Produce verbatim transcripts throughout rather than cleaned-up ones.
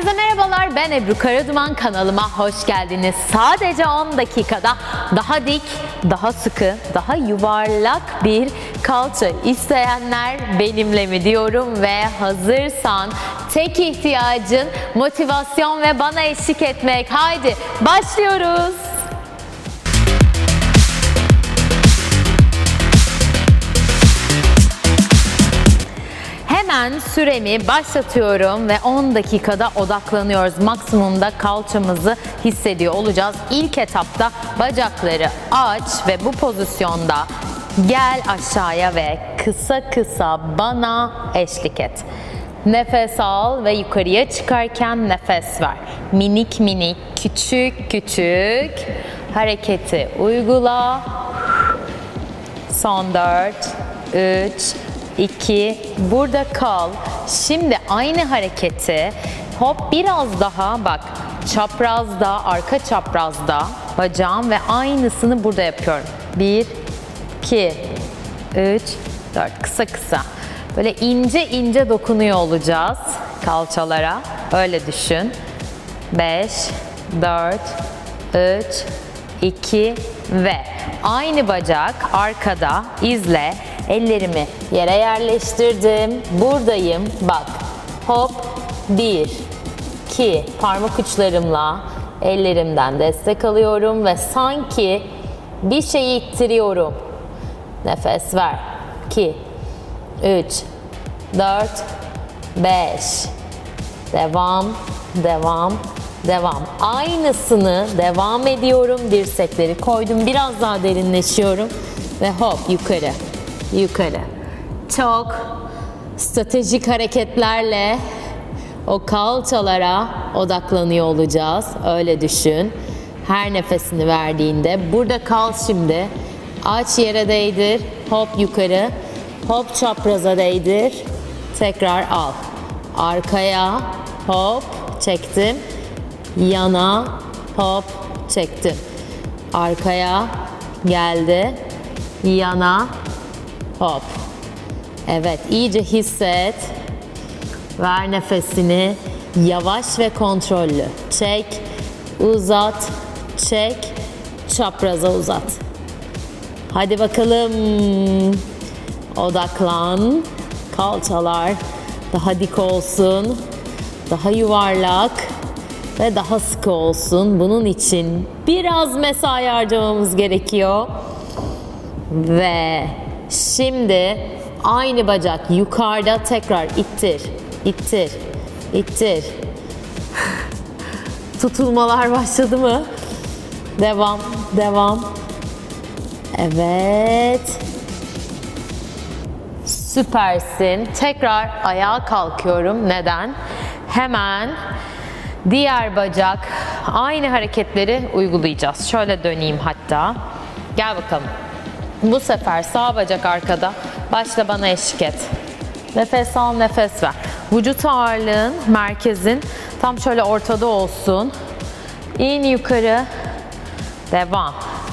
Herkese merhabalar, ben Ebru Karaduman, kanalıma hoş geldiniz. Sadece on dakikada daha dik, daha sıkı, daha yuvarlak bir kalça isteyenler benimle mi diyorum ve hazırsan tek ihtiyacın motivasyon ve bana eşlik etmek. Haydi başlıyoruz. Hemen süremi başlatıyorum ve on dakikada odaklanıyoruz. Maksimumda kalçamızı hissediyor olacağız. İlk etapta bacakları aç ve bu pozisyonda gel aşağıya ve kısa kısa bana eşlik et. Nefes al ve yukarıya çıkarken nefes ver. Minik minik, küçük küçük hareketi uygula. Son dört, üç, iki, burada kal. Şimdi aynı hareketi hop biraz daha bak, çaprazda, arka çaprazda bacağım ve aynısını burada yapıyorum. bir, iki, üç, dört, kısa kısa. Böyle ince ince dokunuyor olacağız kalçalara. Öyle düşün. beş, dört, üç, iki ve aynı bacak arkada izle. Ellerimi yere yerleştirdim. Buradayım. Bak. Hop. bir, iki. Parmak uçlarımla ellerimden destek alıyorum ve sanki bir şeyi ittiriyorum. Nefes ver. iki, üç, dört, beş. Devam. Devam. Devam. Aynısını devam ediyorum. Dirsekleri koydum. Biraz daha derinleşiyorum. Ve hop yukarı. Yukarı. Çok stratejik hareketlerle o kalçalara odaklanıyor olacağız. Öyle düşün. Her nefesini verdiğinde. Burada kal şimdi. Aç, yere değdir. Hop yukarı. Hop çapraza değdir. Tekrar al. Arkaya. Hop çektim. Yana. Hop çektim. Arkaya geldi. Yana. Hop. Evet, iyice hisset. Ver nefesini. Yavaş ve kontrollü. Çek, uzat, çek, çapraza uzat. Hadi bakalım. Odaklan. Kalçalar daha dik olsun. Daha yuvarlak ve daha sıkı olsun. Bunun için biraz mesai harcamamız gerekiyor. Ve şimdi aynı bacak yukarıda, tekrar ittir, ittir, ittir. Tutulmalar başladı mı? Devam, devam. Evet. Süpersin. Tekrar ayağa kalkıyorum. Neden? Hemen diğer bacak, aynı hareketleri uygulayacağız. Şöyle döneyim hatta. Gel bakalım. Bu sefer sağ bacak arkada. Başla bana eşlik et. Nefes al, nefes ver. Vücut ağırlığın, merkezin tam şöyle ortada olsun. İn yukarı. Devam.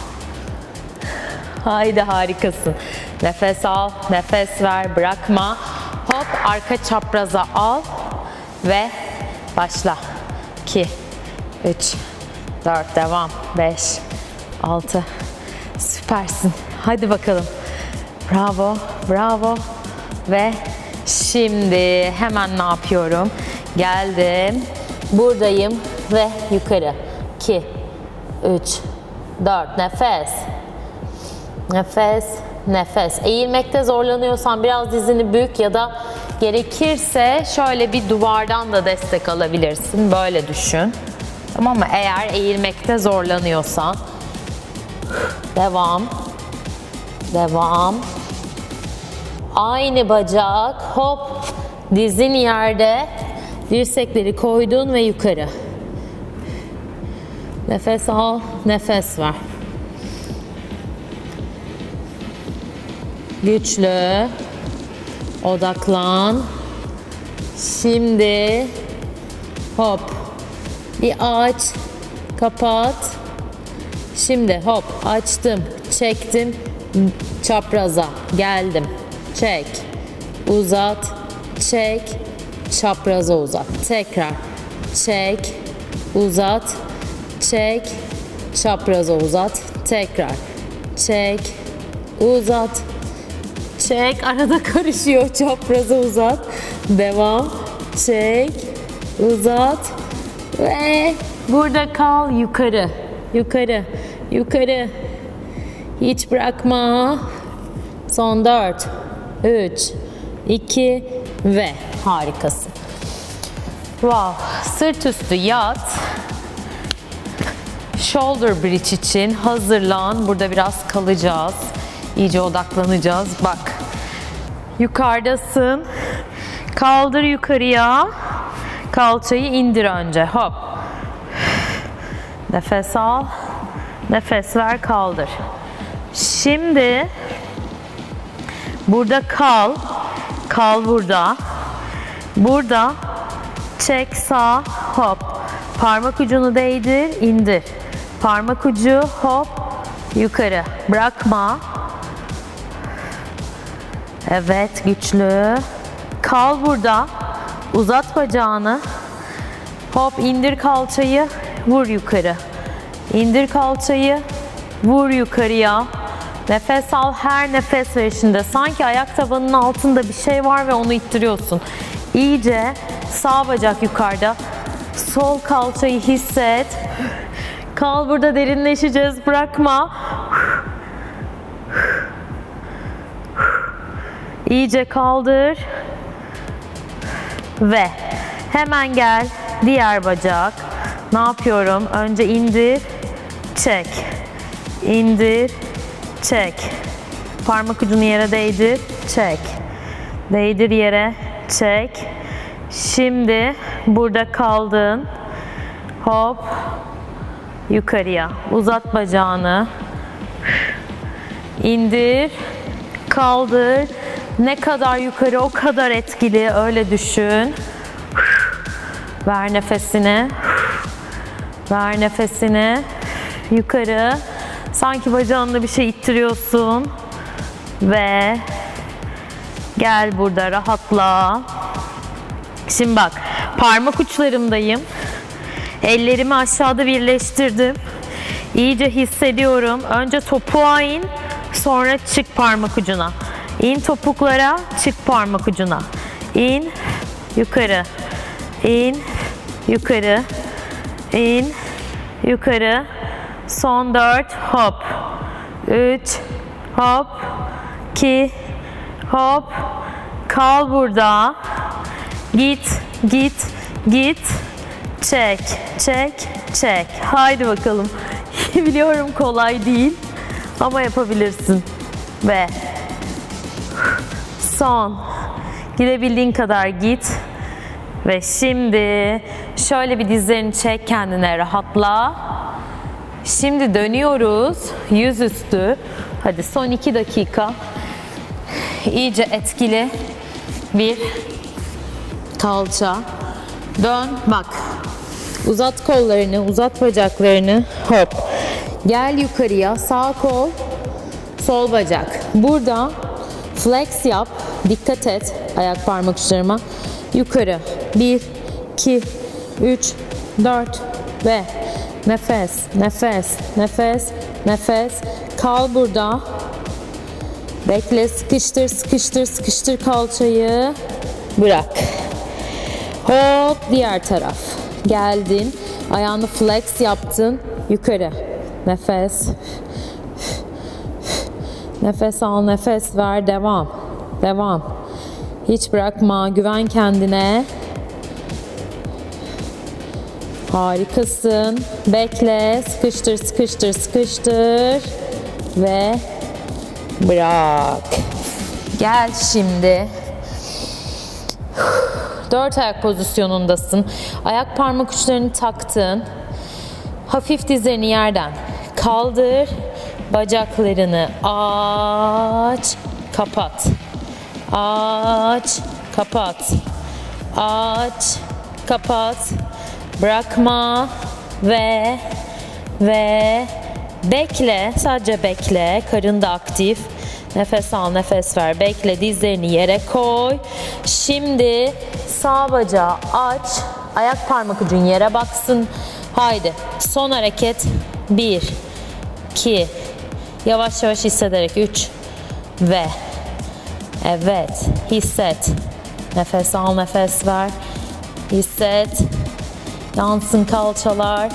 Haydi harikasın. Nefes al, nefes ver, bırakma. Hop arka çapraza al ve başla. iki, üç, dört, devam. beş, altı. Süpersin. Hadi bakalım. Bravo, bravo. Ve şimdi hemen ne yapıyorum? Geldim. Buradayım ve yukarı. iki, üç, dört. Nefes. Nefes, nefes. Eğilmekte zorlanıyorsan biraz dizini bük ya da gerekirse şöyle bir duvardan da destek alabilirsin. Böyle düşün. Tamam mı? Eğer eğilmekte zorlanıyorsan. Devam. Devam. Aynı bacak. Hop. Dizin yerde. Dirsekleri koydun ve yukarı. Nefes al. Nefes ver. Güçlü. Odaklan. Şimdi hop. Bir aç. Kapat. Şimdi hop açtım, çektim, çapraza geldim. Çek, uzat, çek, çapraza uzat. Tekrar çek, uzat, çek, çapraza uzat, tekrar, çek, uzat, çek, arada karışıyor, çapraza uzat, devam, çek, uzat ve burada kal, yukarı, yukarı, yukarı, hiç bırakma, son dört, üç, iki ve harikasın. Wow, sırt üstü yat, shoulder bridge için hazırlan, burada biraz kalacağız, iyice odaklanacağız, bak, yukarıdasın, kaldır yukarıya, kalçayı indir önce, hop, nefes al, nefes ver, kaldır. Şimdi burada kal, kal burada, burada çek sağ, hop, parmak ucunu değdir, indir, parmak ucu, hop, yukarı, bırakma, evet, güçlü, kal burada, uzat bacağını, hop, indir kalçayı, vur yukarı, indir kalçayı, vur yukarıya, nefes al, her nefes verişinde sanki ayak tabanının altında bir şey var ve onu ittiriyorsun. İyice sağ bacak yukarıda, sol kalçayı hisset, kal burada, derinleşeceğiz, bırakma, iyice kaldır ve hemen gel diğer bacak. Ne yapıyorum? Önce indir, çek, indir, çek, parmak ucunu yere değdir, çek, değdir yere, çek. Şimdi burada kaldın, hop, yukarıya, uzat bacağını, indir, kaldır, ne kadar yukarı o kadar etkili, öyle düşün. Ver nefesini, ver nefesini, yukarı, sanki bacağında bir şey ittiriyorsun ve gel burada rahatla. Şimdi bak, parmak uçlarımdayım, ellerimi aşağıda birleştirdim, iyice hissediyorum, önce topuğa in, sonra çık parmak ucuna, in topuklara, çık parmak ucuna, in, yukarı, in, yukarı, in, yukarı, son dört, hop, üç, hop, iki, hop, kal burada, git, git, git, çek, çek, çek, haydi bakalım, biliyorum kolay değil ama yapabilirsin ve son, gidebildiğin kadar git ve şimdi şöyle bir dizlerini çek, kendine rahatla. Şimdi dönüyoruz yüzüstü. Hadi son iki dakika iyice etkili bir kalça. Dön, bak, uzat kollarını, uzat bacaklarını, hop, gel yukarıya, sağ kol, sol bacak. Burada flex yap, dikkat et ayak parmak uçlarıma, yukarı, bir, iki, üç, dört ve nefes, nefes, nefes, nefes, kal burada, bekle, sıkıştır, sıkıştır, sıkıştır kalçayı, bırak, hop, diğer taraf, geldin, ayağını flex yaptın, yukarı, nefes, nefes al, nefes ver, devam, devam, hiç bırakma, güven kendine. Harikasın. Bekle. Sıkıştır, sıkıştır, sıkıştır. Ve bırak. Gel şimdi. Dört ayak pozisyonundasın. Ayak parmak uçlarını taktın. Hafif dizlerini yerden kaldır. Bacaklarını aç. Kapat. Aç. Kapat. Aç. Kapat. Bırakma ve ve bekle, sadece bekle, karın da aktif, nefes al, nefes ver, bekle, dizlerini yere koy. Şimdi sağ bacağı aç, Ayak parmak ucun yere baksın. Haydi. Son hareket. bir, iki, yavaş yavaş hissederek üç ve evet, hisset. Nefes al, nefes ver. Hisset. Yansın kalçalar.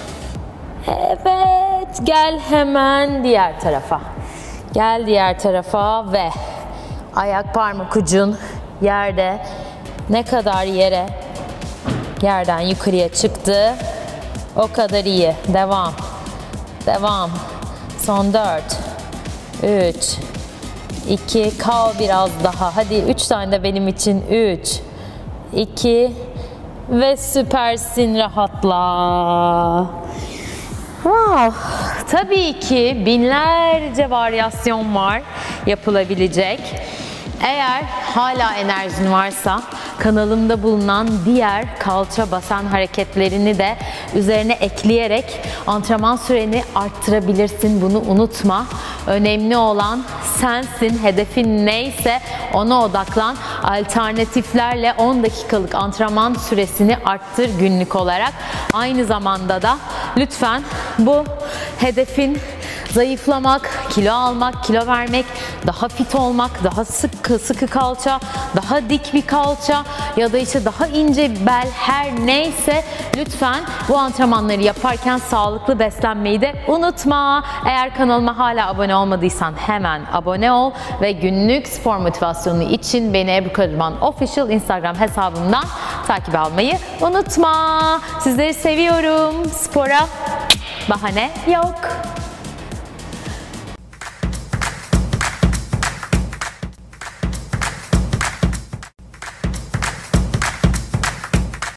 Evet. Gel hemen diğer tarafa. Gel diğer tarafa ve ayak parmak ucun yerde. Ne kadar yere, yerden yukarıya çıktı, o kadar iyi. Devam. Devam. Son dört, üç, iki, kal biraz daha. Hadi üç tane de benim için. üç, iki ve süpersin, rahatla. Wow. Tabii ki binlerce varyasyon var yapılabilecek. Eğer hala enerjin varsa kanalımda bulunan diğer kalça basen hareketlerini de üzerine ekleyerek antrenman süreni arttırabilirsin. Bunu unutma. Önemli olan sensin. Hedefin neyse ona odaklan. Alternatiflerle on dakikalık antrenman süresini arttır günlük olarak. Aynı zamanda da lütfen bu hedefin zayıflamak, kilo almak, kilo vermek, daha fit olmak, daha sıkı sıkı kalça, daha dik bir kalça ya da işte daha ince bel, her neyse lütfen bu antrenmanları yaparken sağlıklı beslenmeyi de unutma. Eğer kanalıma hala abone olmadıysan hemen abone ol ve günlük spor motivasyonu için beni Ebru Karaduman Official Instagram hesabımdan takip almayı unutma. Sizleri seviyorum. Spora bahane yok.